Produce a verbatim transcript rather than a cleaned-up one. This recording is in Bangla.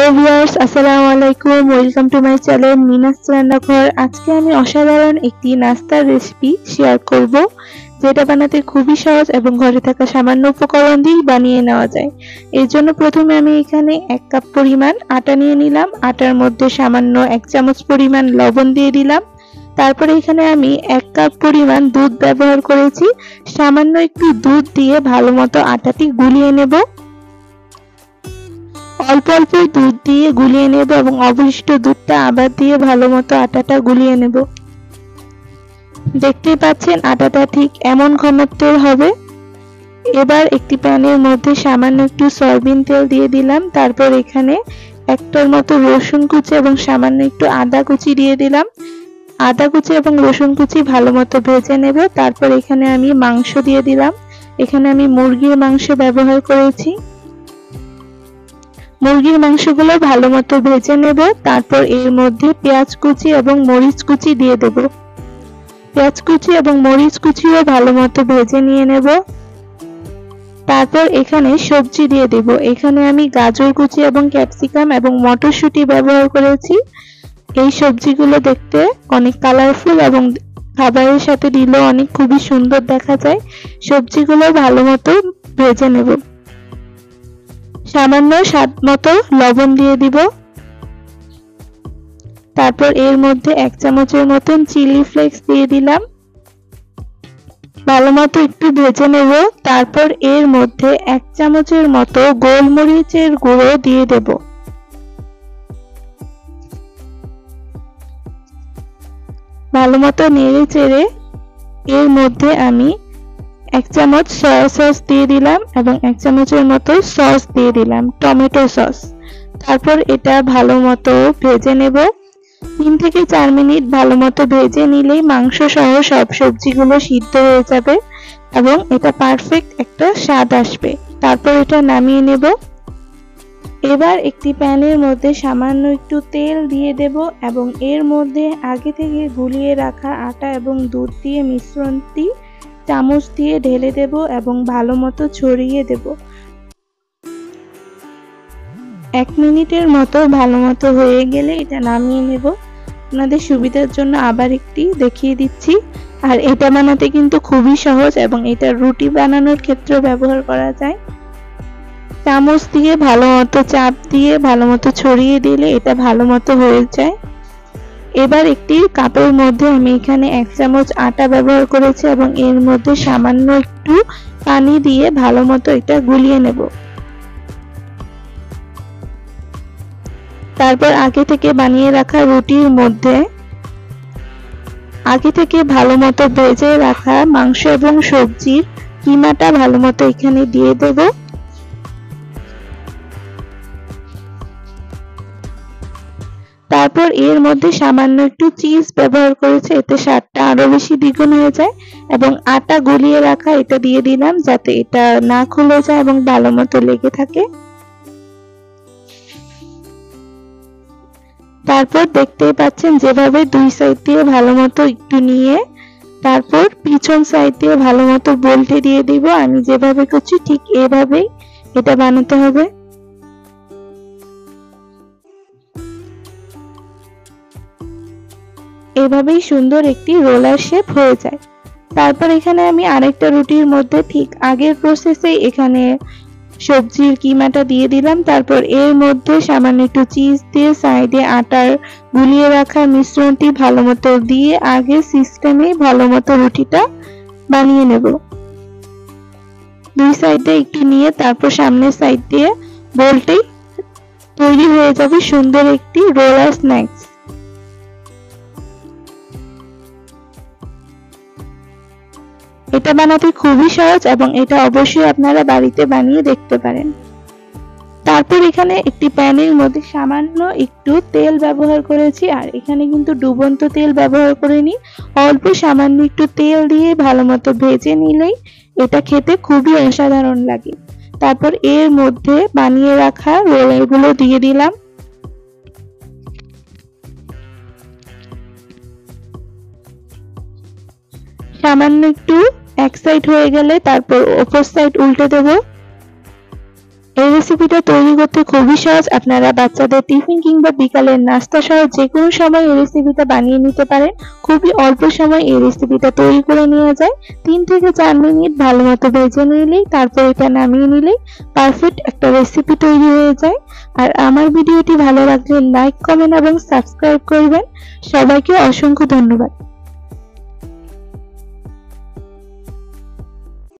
হ্যালো ভিউয়ার্স, আসসালামু আলাইকুম। ওয়েলকাম টু মাই চ্যানেল মিনাস রান্নাঘর। আজকে আমি অসাধারণ একটি নাস্তার রেসিপি শেয়ার করব, যেটা বানাতে খুবই সহজ এবং ঘরে থাকা সামান্য উপকরণ দিয়ে বানিয়ে নেওয়া যায়। এর জন্য প্রথমে আমি এখানে এক কাপ পরিমাণ আটা নিয়ে নিলাম। আটার মধ্যে সামান্য এক চামচ পরিমাণ লবণ দিয়ে দিলাম। তারপরে এখানে আমি এক কাপ পরিমাণ দুধ ব্যবহার করেছি। সামান্য একটু দুধ দিয়ে ভালো মতো আটাটি গুলিয়ে নেব। অল্প অল্প দুধ দিয়ে গুলিয়ে নেব এবং অবশিষ্ট দুধটা আবার দিয়ে ভালো মতো আটাটা গুলিয়ে নেব। দেখতেই পাচ্ছেন আটাটা ঠিক এমন ঘনত্বের হবে। এবার একটি প্যানের মধ্যে সামান্য একটু সয়াবিন তেল দিয়ে দিলাম। তারপর এখানে একটার মতো রসুন কুচি এবং সামান্য একটু আদা কুচি দিয়ে দিলাম। আদা কুচি এবং রসুন কুচি ভালো মতো ভেজে নেব। তারপর এখানে আমি মাংস দিয়ে দিলাম। এখানে আমি মুরগির মাংস ব্যবহার করেছি। মুরগির মাংসগুলো ভালো মতো ভেজে নেব। তারপর এর মধ্যে পেঁয়াজ কুচি এবং মরিচ কুচি দিয়ে দেব। পেঁয়াজ কুচি এবং মরিচ কুচিও ভালো মতো ভেজে নিয়ে নেব। তারপর এখানে সবজি দিয়ে দেব। এখানে আমি গাজর কুচি এবং ক্যাপসিকাম এবং মটরশুঁটি ব্যবহার করেছি। এই সবজিগুলো দেখতে অনেক কালারফুল এবং খাবারের সাথে দিলেও অনেক খুবই সুন্দর দেখা যায়। সবজিগুলো ভালো মতো ভেজে নেব। সামান্য স্বাদ মতো লবণ দিয়ে দিব। তারপর এর মধ্যে এক চামচের মতন চিলি ফ্লেক্স দিয়ে দিলাম। ভালো মতো একটু ভেজে নেব। তারপর এর মধ্যে এক চামচের মতো গোলমরিচের গুঁড়ো দিয়ে দেব। ভালো মতো নেড়ে চেড়ে এর মধ্যে আমি এক চামচ সয়া সস দিয়ে দিলাম এবং এক চামচের মতো সস দিয়ে দিলাম, টমেটো সস। তারপর এটা ভালো মতো ভেজে নেব। তিন থেকে চার মিনিট ভালো মতো ভেজে নিলেই মাংস সহ সব সবজিগুলো সিদ্ধ হয়ে যাবে এবং এটা পারফেক্ট একটা স্বাদ আসবে। তারপর এটা নামিয়ে নেব। এবার একটি প্যানের মধ্যে সামান্য একটু তেল দিয়ে দেব এবং এর মধ্যে আগে থেকে গুলিয়ে রাখা আটা এবং দুধ দিয়ে মিশ্রণটি চামচ দিয়ে ঢেলে দেব এবং ভালো মতো ছড়িয়ে দেব। এক মিনিটের মতো ভালো মতো হয়ে গেলে এটা নামিয়ে নেব। আপনাদের সুবিধার জন্য আবার একটি দেখিয়ে দিচ্ছি। আর এটা বানাতে কিন্তু খুবই সহজ এবং এটা রুটি বানানোর ক্ষেত্রেও ব্যবহার করা যায়। চামচ দিয়ে ভালো মতো চাপ দিয়ে ভালো মতো ছড়িয়ে দিলে এটা ভালো মতো হয়ে যায়। এবার একটি কাপের মধ্যে আমি এখানে এক চামচ আটা ব্যবহার করেছি এবং এর মধ্যে সামান্য একটু পানি দিয়ে ভালো মতো এটা গুলিয়ে নেব। তারপর আগে থেকে বানিয়ে রাখা রুটির মধ্যে আগে থেকে ভালো মতো ভেজে রাখা মাংস এবং সবজির কিমাটা ভালো মতো এখানে দিয়ে দেব। তারপর এর মধ্যে সামান্য একটু চিজ ব্যবহার করেছে, এতে স্বাদটা আরো বেশি দ্বিগুণ হয়ে যায়। এবং আটা গুলিয়ে রাখা এটা দিয়ে দিলাম যাতে এটা না খুলে যায় এবং ভালো মতো লেগে থাকে। তারপর দেখতেই পাচ্ছেন যেভাবে দুই সাইড দিয়ে ভালো মতো একটু নিয়ে তারপর পিছন সাইড দিয়ে ভালো মতো উল্টে দিয়ে দিব। আমি যেভাবে করছি ঠিক এভাবেই এটা বানাতে হবে। এভাবেই সুন্দর একটি রোলার শেপ হয়ে যায়। তারপর এখানে আমি আরেকটা রুটির মধ্যে ঠিক আগের প্রসেসে এখানে সবজির কিমাটা দিয়ে দিলাম। তারপর এর মধ্যে সামান্য একটু চিজ দিয়ে সাইডে আটার গুলিয়ে রাখা মিশ্রণটি ভালো মতো দিয়ে আগে সিস্টেমে ভালো মতো রুটিটা বানিয়ে নেব। দুই সাইডে একটু নিয়ে তারপর সামনের সাইড দিয়ে বলতেই তৈরি হয়ে যাবে সুন্দর একটি রোলার স্ন্যাক্স। এটা বানাতে খুবই সহজ এবং এটা অবশ্যই আপনারা বাড়িতে বানিয়ে দেখতে পারেন। তারপর এখানে একটি প্যানের মধ্যে সামান্য একটু তেল ব্যবহার করেছি। আর এখানে কিন্তু ডুবন্ত তেল ব্যবহার করিনি, অল্প সামান্য একটু তেল দিয়ে ভালো মতো ভেজে নিলেই এটা খেতে খুবই অসাধারণ লাগে। তারপর এর মধ্যে বানিয়ে রাখা রোলগুলো দিয়ে দিলাম। সামান্য একটু এক সাইড হয়ে গেলে তারপর অপর সাইড উল্টে দেব। এই রেসিপিটা তৈরি করতে খুবই সহজ। আপনারা বাচ্চাদের টিফিন কিংবা বিকালের নাস্তা সহ যে কোনো সময় এই রেসিপিটা বানিয়ে নিতে পারেন। খুবই অল্প সময় এই রেসিপিটা তৈরি করে নেওয়া যায়। তিন থেকে চার মিনিট ভালো মতো ভেজে নিলেই তারপর এটা নামিয়ে নিলেই পারফেক্ট একটা রেসিপি তৈরি হয়ে যায়। আর আমার ভিডিওটি ভালো লাগলে লাইক, কমেন্ট এবং সাবস্ক্রাইব করবেন। সবাইকে অসংখ্য ধন্যবাদ।